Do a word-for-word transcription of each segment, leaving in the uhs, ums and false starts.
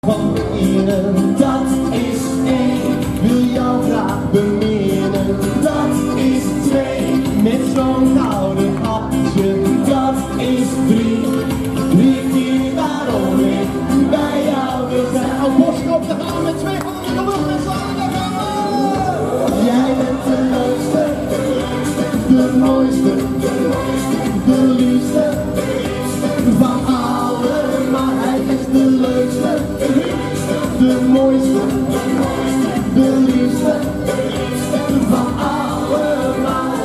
Van beminnen, dat is één. Wil jou graag beminnen, dat is twee. Met zo'n gouden appeltje, dat is drie. Drie keer waarom ik bij jou wil zijn. Oh, Boskop, daar gaan we met twee handen in de lucht met z'n allen, daar gaan we! Jij bent de leukste, de mooiste, de liefste van allemaal. Hij is de leukste, de mooiste, de liefste van allemaal.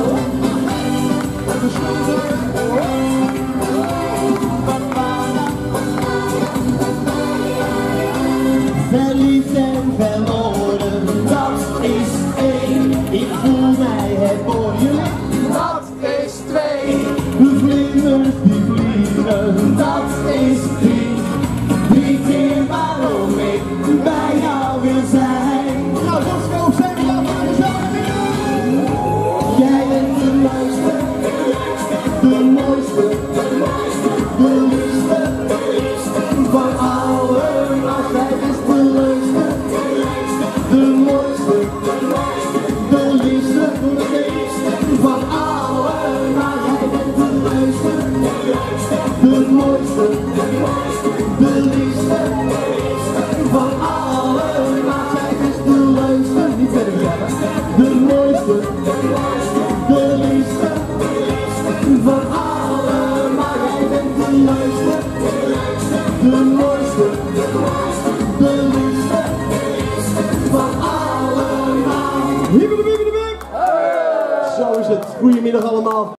Verliefd en verloren, dat is één. Ik voel mij het mooie, dat is twee. De vlinders die vliegen, dat is drie. Drie keer waarom ik bij jou wil zijn. Nou, Boskop, zeg je dat maar eens aan weer. Jij bent de mooiste, de mooiste, de liefste van allemaal. Zij is de leukste, de mooiste, de liefste van allemaal. Jij bent de leukste, de mooiste, de liefste van allemaal. Zij is de leukste, niet verder verder, de mooiste, de liefste van allemaal. Jij bent de leukste, de mooiste, de liefste van allemaal. Hiep, hiep, hiep, hiep. Zo is het. Goedemiddag allemaal.